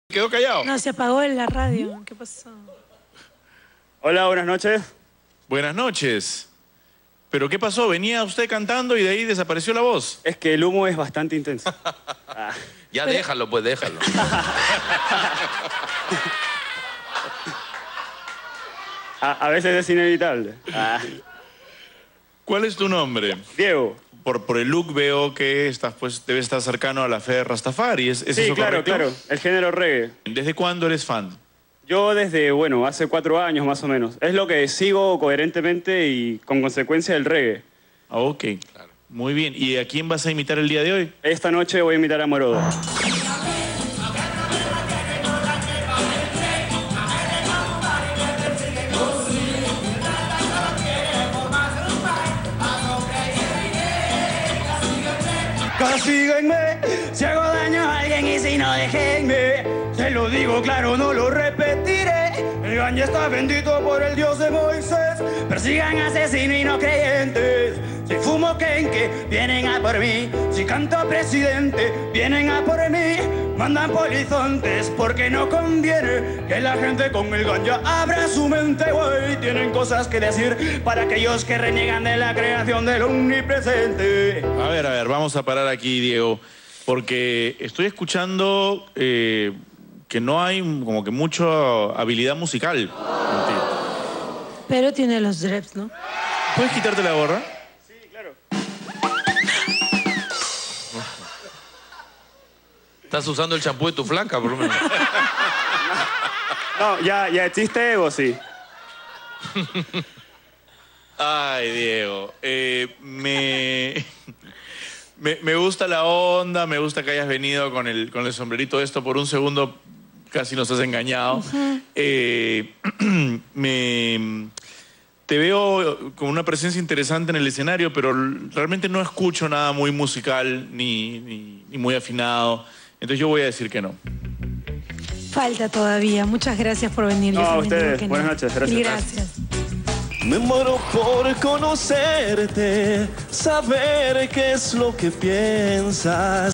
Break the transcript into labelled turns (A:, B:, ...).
A: Quedó callado.
B: No, se apagó en la radio. ¿Qué pasó?
C: Hola, buenas noches.
A: Buenas noches. ¿Pero qué pasó? Venía usted cantando y de ahí desapareció la voz.
C: Es que el humo es bastante intenso.
D: Ya déjalo, pues déjalo.
C: A veces es inevitable.
A: ¿Cuál es tu nombre?
C: Diego.
A: Por el look veo que estás, pues, debes estar cercano a la fe de Rastafari. ¿Es
C: Sí,
A: eso
C: claro,
A: correcto?
C: claro. El género reggae.
A: ¿Desde cuándo eres fan?
C: Yo desde, bueno, hace 4 años más o menos. Es lo que sigo coherentemente y con consecuencia del reggae.
A: Ah, ok. Claro. Muy bien. ¿Y a quién vas a imitar el día de hoy?
C: Esta noche voy a invitar a Morodo. Castíguenme si hago daño a alguien y si no, déjenme. Se lo digo claro, no lo repetiré. El ganja está bendito por el Dios de Moisés. Persigan asesinos y no creyentes. Si fumo quenque, vienen a por mí. Si canto presidente, vienen a por mí. Mandan polizontes porque no conviene que la gente con el ganja abra su mente, güey. Tienen cosas que decir para aquellos que reniegan de la creación del omnipresente.
A: A ver, vamos a parar aquí, Diego. Porque estoy escuchando que no hay como que mucha habilidad musical.
B: Pero tiene los dreads, ¿no?
A: ¿Puedes quitarte la gorra?
C: Sí, claro.
D: Estás usando el champú de tu flaca, por lo menos.
C: No, ya existe Evo, sí.
A: Ay, Diego. Me gusta la onda, me gusta que hayas venido con el sombrerito esto. Por un segundo casi nos has engañado. Te veo con una presencia interesante en el escenario, pero realmente no escucho nada muy musical ni muy afinado. Entonces yo voy a decir que no.
B: Falta todavía. Muchas gracias por venir.
C: No,
B: Yo
C: a
B: también digo
C: ustedes.
B: que no.
C: Buenas noches. Gracias.
B: Mil gracias.
E: Me muero por conocerte, saber qué es lo que piensas.